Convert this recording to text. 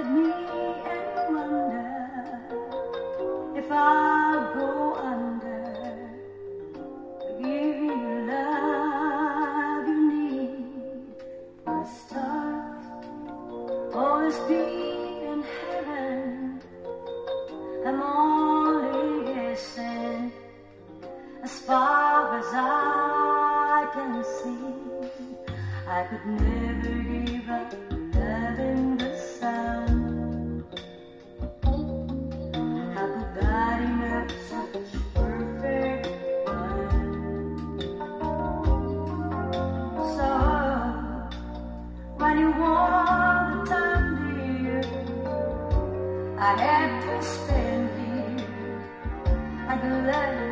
at me and wonder if I'll go under to give you love you need. The stars always be in heaven. I'm only guessing as far as I can see. I could never give up loving the sun. How could that enough such perfect fun? So when you want the time, dear, I have to spend here. I could let